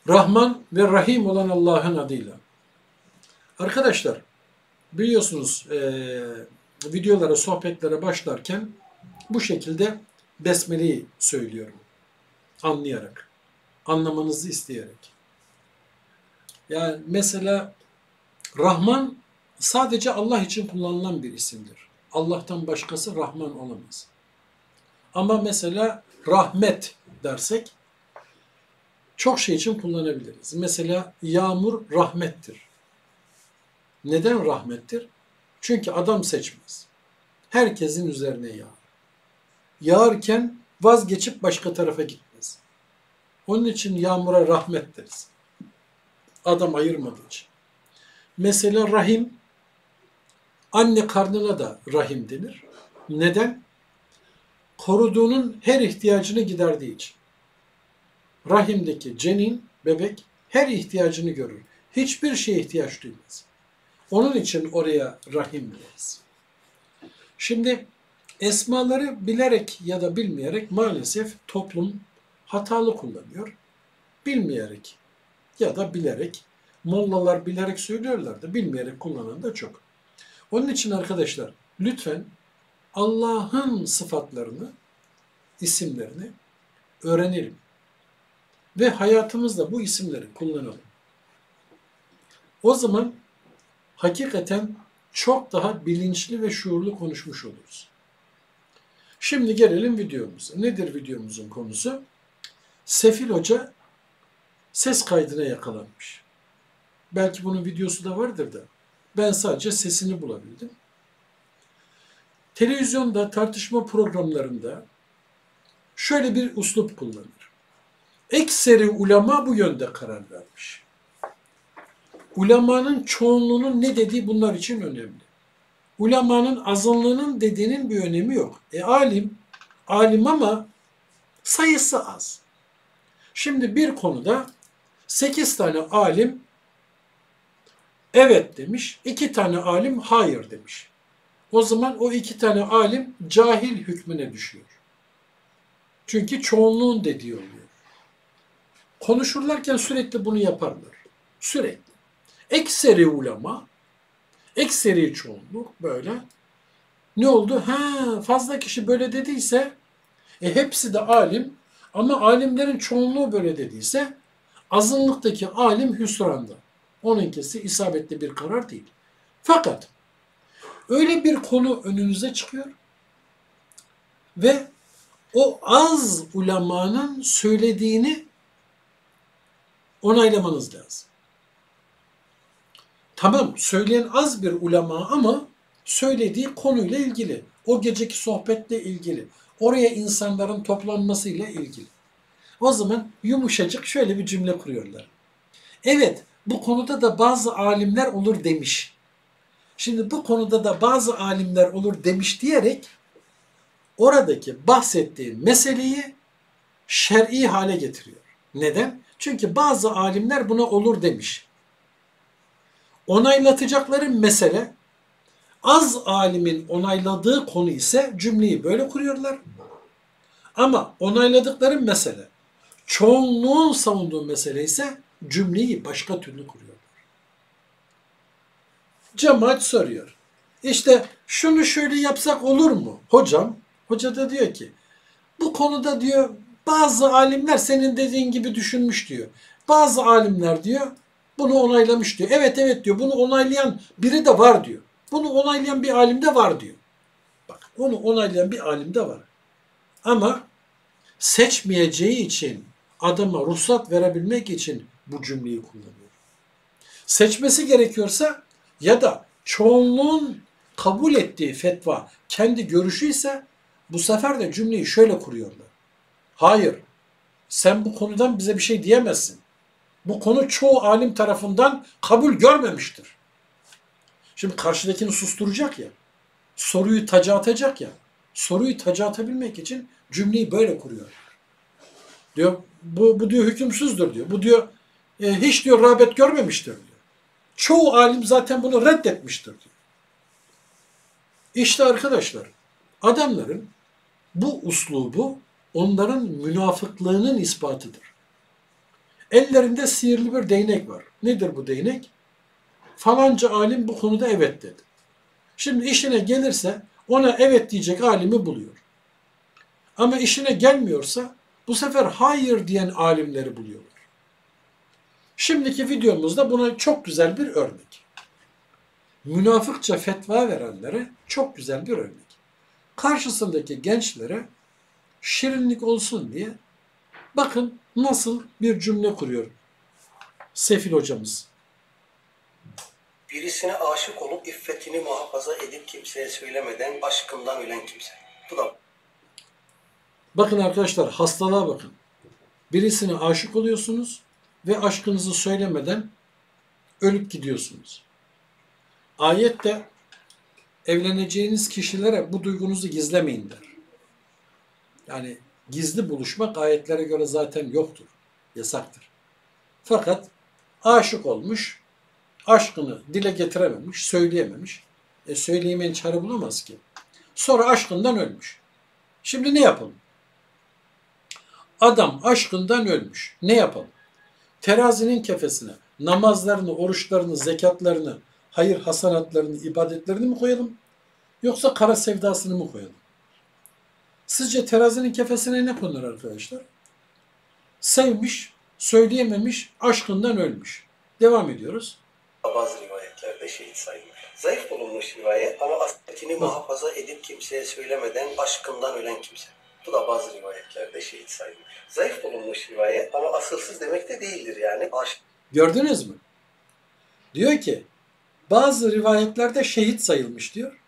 Rahman ve Rahim olan Allah'ın adıyla. Arkadaşlar biliyorsunuz videolara, sohbetlere başlarken bu şekilde Besmele'yi söylüyorum. Anlayarak, anlamanızı isteyerek. Yani mesela Rahman sadece Allah için kullanılan bir isimdir. Allah'tan başkası Rahman olamaz. Ama mesela rahmet dersek çok şey için kullanabiliriz. Mesela yağmur rahmettir. Neden rahmettir? Çünkü adam seçmez. Herkesin üzerine yağar. Yağarken vazgeçip başka tarafa gitmez. Onun için yağmura rahmet deriz. Adam ayırmadığı için. Mesela rahim, anne karnına da rahim denir. Neden? Koruduğunun her ihtiyacını giderdiği için. Rahimdeki cenin, bebek her ihtiyacını görür. Hiçbir şeye ihtiyaç duymaz. Onun için oraya rahim deriz. Şimdi esmaları bilerek ya da bilmeyerek maalesef toplum hatalı kullanıyor. Bilmeyerek ya da bilerek, mollalar bilerek söylüyorlar da bilmeyerek kullanan da çok. Onun için arkadaşlar lütfen Allah'ın sıfatlarını, isimlerini öğrenelim. Ve hayatımızda bu isimleri kullanalım. O zaman hakikaten çok daha bilinçli ve şuurlu konuşmuş oluruz. Şimdi gelelim videomuza. Nedir videomuzun konusu? Sefil Hoca ses kaydına yakalanmış. Belki bunun videosu da vardır da ben sadece sesini bulabildim. Televizyonda, tartışma programlarında şöyle bir üslup kullanır. Ekseri ulema bu yönde karar vermiş. Ulemanın çoğunluğunun ne dediği bunlar için önemli. Ulemanın azınlığının dediğinin bir önemi yok. Alim ama sayısı az. Şimdi bir konuda 8 tane alim evet demiş, 2 tane alim hayır demiş. O zaman o 2 tane alim cahil hükmüne düşüyor. Çünkü çoğunluğun dediği oluyor. Konuşurlarken sürekli bunu yaparlar. Sürekli. Ekseri ulema, ekseri çoğunluk böyle. Ne oldu? Fazla kişi böyle dediyse hepsi de alim ama alimlerin çoğunluğu böyle dediyse azınlıktaki alim hüsranda. Onunkisi isabetli bir karar değil. Fakat öyle bir konu önünüze çıkıyor ve o az ulemanın söylediğini onaylamanız lazım. Tamam, söyleyen az bir ulema ama söylediği konuyla ilgili, o geceki sohbetle ilgili, oraya insanların toplanmasıyla ilgili. O zaman yumuşacık şöyle bir cümle kuruyorlar. Evet, bu konuda da bazı alimler olur demiş. Şimdi bu konuda da bazı alimler olur demiş diyerek oradaki bahsettiği meseleyi şer'i hale getiriyor. Neden? Çünkü bazı alimler buna olur demiş. Onaylatacakları mesele az alimin onayladığı konu ise cümleyi böyle kuruyorlar. Ama onayladıkları mesele çoğunluğun savunduğu mesele ise cümleyi başka türlü kuruyorlar. Cemaat soruyor. İşte şunu şöyle yapsak olur mu? Hoca da diyor ki bu konuda diyor bazı alimler senin dediğin gibi düşünmüş diyor. Bazı alimler diyor bunu onaylamış diyor. Evet diyor bunu onaylayan biri de var diyor. Bunu onaylayan bir alim de var diyor. Bak onu onaylayan bir alim de var. Ama seçmeyeceği için adama ruhsat verebilmek için bu cümleyi kullanıyor. Seçmesi gerekiyorsa ya da çoğunluğun kabul ettiği fetva kendi görüşü ise bu sefer de cümleyi şöyle kuruyorlar. Hayır, sen bu konudan bize bir şey diyemezsin. Bu konu çoğu alim tarafından kabul görmemiştir. Şimdi karşıdakini susturacak ya, soruyu taca atacak ya, soruyu taca atabilmek için cümleyi böyle kuruyor. Diyor, bu diyor hükümsüzdür diyor. Bu diyor hiç diyor rağbet görmemiştir diyor. Çoğu alim zaten bunu reddetmiştir diyor. İşte arkadaşlar adamların bu uslubu onların münafıklığının ispatıdır. Ellerinde sihirli bir değnek var. Nedir bu değnek? Falanca alim bu konuda evet dedi. Şimdi işine gelirse ona evet diyecek alimi buluyor. Ama işine gelmiyorsa bu sefer hayır diyen alimleri buluyorlar. Şimdiki videomuzda buna çok güzel bir örnek. Münafıkça fetva verenlere çok güzel bir örnek. Karşısındaki gençlere şirinlik olsun diye bakın nasıl bir cümle kuruyor Sefil hocamız. Birisine aşık olup iffetini muhafaza edip kimseye söylemeden aşkından ölen kimse. Bu da Bakın arkadaşlar hastalığa bakın. Birisine aşık oluyorsunuz ve aşkınızı söylemeden ölüp gidiyorsunuz. Ayette evleneceğiniz kişilere bu duygunuzu gizlemeyin der. Yani gizli buluşmak ayetlere göre zaten yoktur. Yasaktır. Fakat aşık olmuş, aşkını dile getirememiş, söyleyememiş. Söyleyemeyen çare bulamaz ki. Sonra aşkından ölmüş. Şimdi ne yapalım? Adam aşkından ölmüş. Ne yapalım? Terazinin kefesine namazlarını, oruçlarını, zekatlarını, hayır hasanatlarını, ibadetlerini mi koyalım? Yoksa kara sevdasını mı koyalım? Sizce terazinin kefesine ne konur arkadaşlar? Sevmiş, söyleyememiş, aşkından ölmüş. Devam ediyoruz. bazı rivayetlerde şehit sayılmış. Zayıf bulunmuş rivayet ama aslini muhafaza edip kimseye söylemeden aşkından ölen kimse. Bu da bazı rivayetlerde şehit sayılmış. Zayıf bulunmuş rivayet ama asılsız demek de değildir yani. Gördünüz mü? Diyor ki bazı rivayetlerde şehit sayılmış diyor.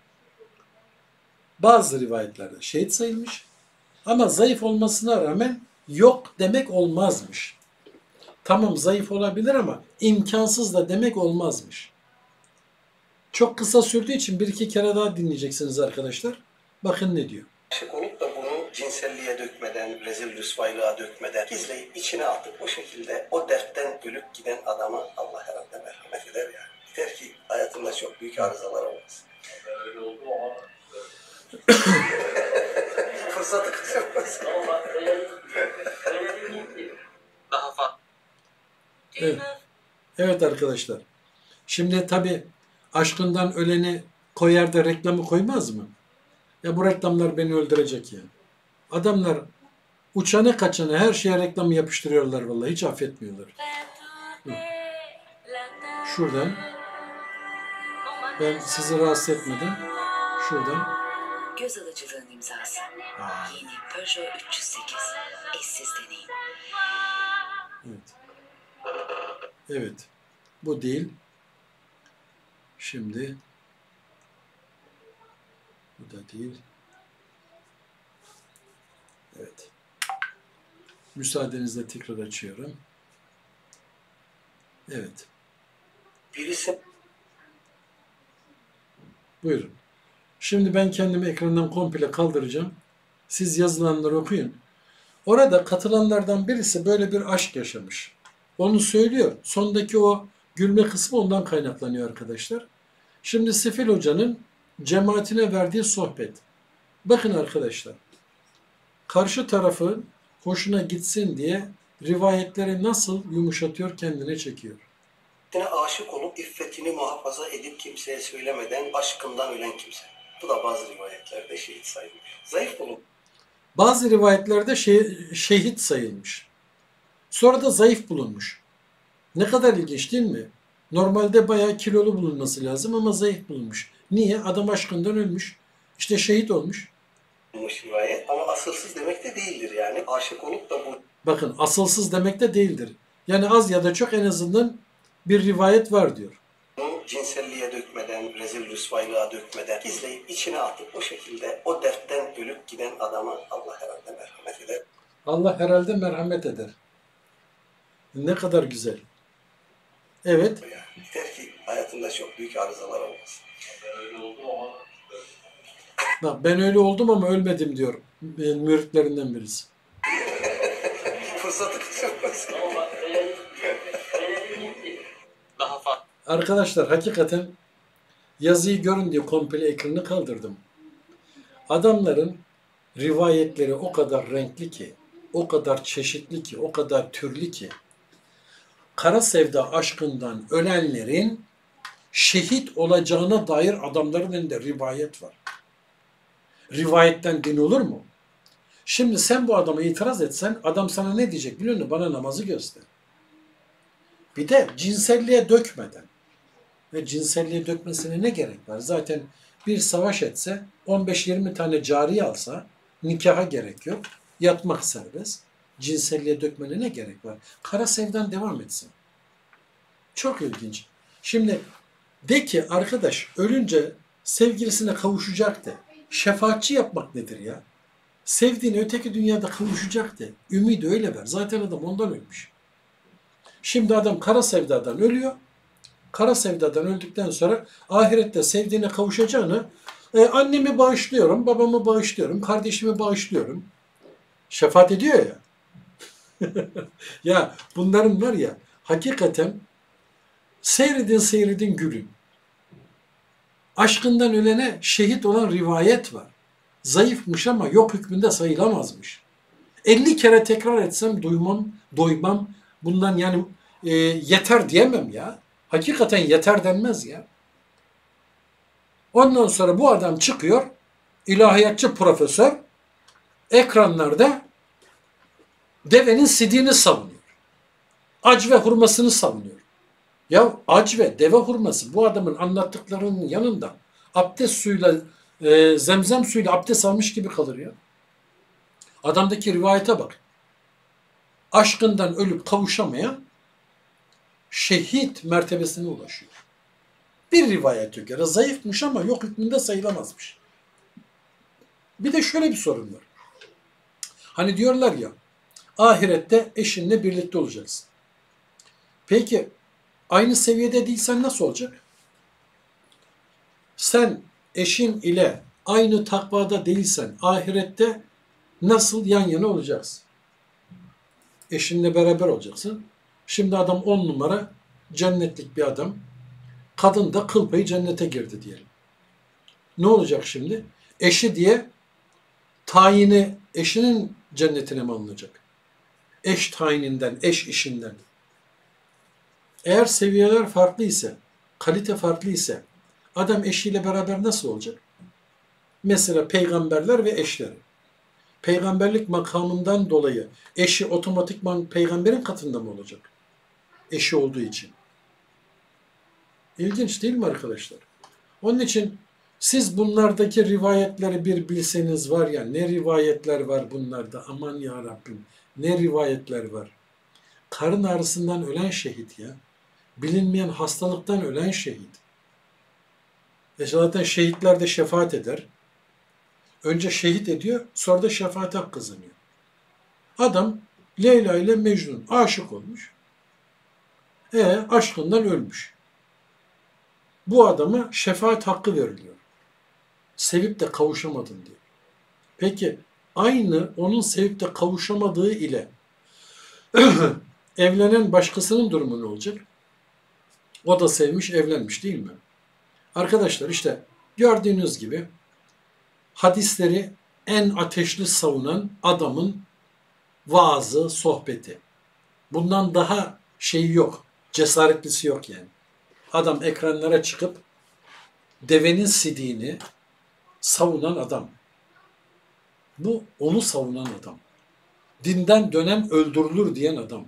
Bazı rivayetlerde şehit sayılmış ama zayıf olmasına rağmen yok demek olmazmış. Tamam zayıf olabilir ama imkansız da demek olmazmış. Çok kısa sürdüğü için bir iki kere daha dinleyeceksiniz arkadaşlar. Bakın ne diyor. Aşık olup da bunu cinselliğe dökmeden, rezil rüsvaylığa dökmeden, gizleyip içine atıp o şekilde o dertten ölüp giden adama Allah herhalde merhamet eder yani. Yeter ki hayatında çok büyük arızalar olmaz. Öyle oldu ama fırsatı kaçırmaz. Daha fazla. Evet. Evet arkadaşlar. Şimdi tabii aşkından öleni koyar da reklamı koymaz mı? Ya bu reklamlar beni öldürecek ya. Adamlar uçana kaçana her şeye reklamı yapıştırıyorlar vallahi hiç affetmiyorlar. Şuradan ben sizi rahatsız etmeden şuradan göz alıcılığın imzası. Yeni Peugeot 308 eşsiz deneyim. Evet. Evet. Bu değil. Şimdi bu da değil. Evet. Müsaadenizle tekrar açıyorum. Evet. Birisi Buyurun. Şimdi ben kendimi ekrandan komple kaldıracağım. Siz yazılanları okuyun. Orada katılanlardan birisi böyle bir aşk yaşamış. Onu söylüyor. Sondaki o gülme kısmı ondan kaynaklanıyor arkadaşlar. Şimdi Sefil Hoca'nın cemaatine verdiği sohbet. Bakın arkadaşlar. Karşı tarafın hoşuna gitsin diye rivayetleri nasıl yumuşatıyor, kendine çekiyor. aşık olup iffetini muhafaza edip kimseye söylemeden aşkından ölen kimse. Bu da bazı rivayetlerde şehit sayılmış. Zayıf bulup Bazı rivayetlerde şehit sayılmış. Sonra da zayıf bulunmuş. Ne kadar ilginç değil mi? Normalde bayağı kilolu bulunması lazım ama zayıf bulunmuş. Niye? Adam aşkından ölmüş. İşte şehit olmuş. rivayet ama asılsız demek de değildir yani. Aşık olup da bu Bakın asılsız demek de değildir. Yani az ya da çok en azından bir rivayet var diyor. bunu cinselliğe dökmeden, rezil rüsvaylığa dökmeden, gizleyip içine atıp o şekilde o dertten ölüp giden adama Allah herhalde merhamet eder. Allah herhalde merhamet eder. Ne kadar güzel. Evet. Yani yeter ki hayatında çok büyük arızalar olmaz. Bak ben öyle oldum ama ölmedim diyor. Müritlerinden birisi. Fırsatı kaçırmaz. Daha fazla. Arkadaşlar hakikaten yazıyı görün diye komple ekranı kaldırdım. Adamların rivayetleri o kadar renkli ki, o kadar çeşitli ki, o kadar türlü ki kara sevda aşkından ölenlerin şehit olacağına dair adamların elinde rivayet var. Rivayetten din olur mu? Şimdi sen bu adama itiraz etsen adam sana ne diyecek biliyor musun? Bana namazı göster. Bir de cinselliğe dökmeden. Ve cinselliğe dökmesine ne gerek var? Zaten bir savaş etse 15-20 tane cariye alsa nikaha gerek yok. Yatmak serbest. Cinselliğe dökmene ne gerek var? Kara sevdan devam etsin. Çok ilginç. Şimdi de ki arkadaş ölünce sevgilisine kavuşacak de. Şefaatçi yapmak nedir ya? Sevdiğini öteki dünyada kavuşacak de. Ümidi öyle ver. Zaten adam ondan ölmüş. Şimdi adam kara sevdadan ölüyor. Kara sevdadan öldükten sonra ahirette sevdiğine kavuşacağını annemi bağışlıyorum, babamı bağışlıyorum, kardeşimi bağışlıyorum. Şefaat ediyor ya. Ya bunların var ya hakikaten seyredin gülün. Aşkından ölene şehit olan rivayet var. Zayıfmış ama yok hükmünde sayılamazmış. 50 kere tekrar etsem doymam. Bundan yani yeter diyemem ya. Hakikaten yeter denmez ya. Ondan sonra bu adam çıkıyor, ilahiyatçı profesör, ekranlarda devenin sidiğini savunuyor. Ac ve hurmasını savunuyor. Ya ac ve deve hurması bu adamın anlattıklarının yanında abdest suyuyla, zemzem suyuyla abdest almış gibi kalır ya. Adamdaki rivayete bak. Aşkından ölüp kavuşamayan şehit mertebesine ulaşıyor. Bir rivayete göre zayıfmış ama yok hükmünde sayılamazmış. Bir de şöyle bir sorun var. Hani diyorlar ya, ahirette eşinle birlikte olacaksın. Peki, aynı seviyede değilsen nasıl olacak? Sen eşin ile aynı takvada değilsen ahirette nasıl yan yana olacaksın? Eşinle beraber olacaksın. Şimdi adam 10 numara cennetlik bir adam. Kadın da kıl payı cennete girdi diyelim. Ne olacak şimdi? Eşi diye tayini eşinin cennetine mi alınacak? Eş tayininden, eş işinden. Eğer seviyeler farklı ise, kalite farklı ise adam eşiyle beraber nasıl olacak? Mesela peygamberler ve eşleri. Peygamberlik makamından dolayı eşi otomatikman peygamberin katında mı olacak? Eşi olduğu için. İlginç değil mi arkadaşlar? Onun için siz bunlardaki rivayetleri bir bilseniz var ya, ne rivayetler var bunlarda, aman ya Rabbim, ne rivayetler var. Karın ağrısından ölen şehit ya. Bilinmeyen hastalıktan ölen şehit. Zaten şehitler de şefaat eder. Önce şehit ediyor, sonra da şefaat hakkı kazanıyor. Adam Leyla ile Mecnun aşık olmuş. Aşkından ölmüş. Bu adama şefaat hakkı veriliyor. Sevip de kavuşamadın diyor. Peki aynı onun sevip de kavuşamadığı ile evlenen başkasının durumu ne olacak? O da sevmiş, evlenmiş değil mi? Arkadaşlar işte gördüğünüz gibi hadisleri en ateşli savunan adamın vaazı, sohbeti. Bundan daha şeyi yok, cesaretlisi yok yani. Adam ekranlara çıkıp devenin sidiğini savunan adam. Bu onu savunan adam. Dinden dönen öldürülür diyen adam.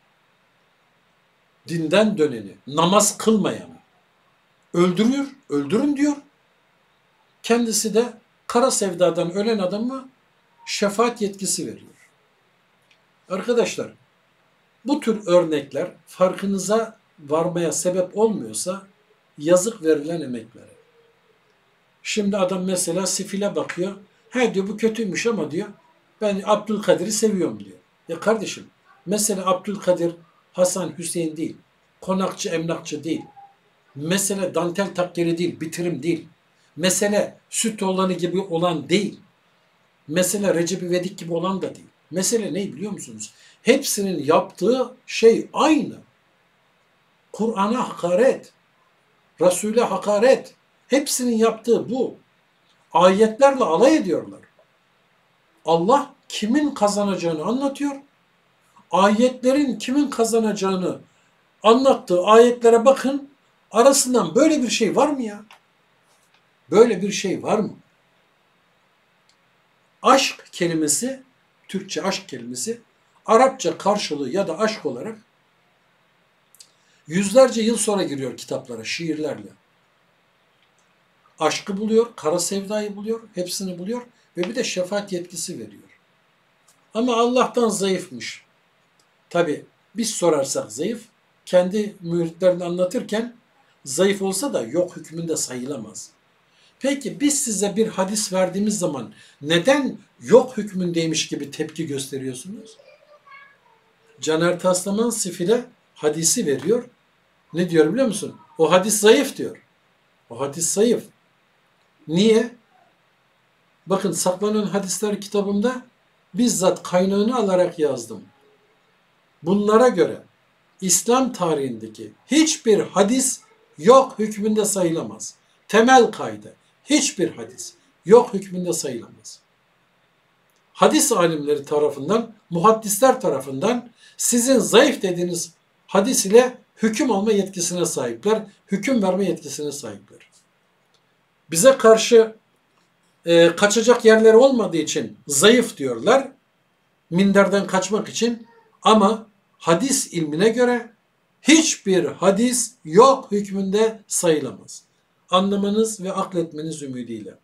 Dinden döneni, namaz kılmayanı öldürüyor, öldürün diyor. Kendisi de kara sevdadan ölen adama şefaat yetkisi veriyor. Arkadaşlar, bu tür örnekler farkınıza varmaya sebep olmuyorsa yazık verilen emeklere. Şimdi adam mesela sifile bakıyor. Diyor bu kötüymüş ama diyor ben Abdülkadir'i seviyorum diyor. Ya kardeşim mesela Abdülkadir Hasan Hüseyin değil. Konakçı emlakçı değil. Mesele dantel takkeri değil. Bitirim değil. Mesele süt olanı gibi olan değil. Mesele Recep İvedik gibi olan da değil. Mesele ne biliyor musunuz? Hepsinin yaptığı şey aynı. Kur'an'a hakaret, Resul'e hakaret. Hepsinin yaptığı bu. Ayetlerle alay ediyorlar. Allah kimin kazanacağını anlatıyor. Ayetlerin kimin kazanacağını anlattığı ayetlere bakın. Arasından böyle bir şey var mı ya? Böyle bir şey var mı? Aşk kelimesi, Türkçe aşk kelimesi, Arapça karşılığı ya da aşk olarak yüzlerce yıl sonra giriyor kitaplara, şiirlerle. Aşkı buluyor, kara sevdayı buluyor, hepsini buluyor ve bir de şefaat yetkisi veriyor. Ama Allah'tan zayıfmış. Tabi biz sorarsak zayıf, kendi müritlerini anlatırken zayıf olsa da yok hükmünde sayılamaz. Peki biz size bir hadis verdiğimiz zaman neden yok hükmündeymiş gibi tepki gösteriyorsunuz? Caner Taslaman Sifil'e hadisi veriyor. Ne diyor biliyor musun? O hadis zayıf diyor. O hadis zayıf. Niye? Bakın Saklanan Hadisler kitabımda bizzat kaynağını alarak yazdım. Bunlara göre İslam tarihindeki hiçbir hadis yok hükmünde sayılamaz. Temel kaydı. Hiçbir hadis yok hükmünde sayılamaz. Hadis alimleri tarafından, muhaddisler tarafından sizin zayıf dediğiniz hadis ile hüküm alma yetkisine sahipler, hüküm verme yetkisine sahipler. Bize karşı kaçacak yerleri olmadığı için zayıf diyorlar, minderden kaçmak için, ama hadis ilmine göre hiçbir hadis yok hükmünde sayılamaz. Anlamanız ve akletmeniz ümidiyle.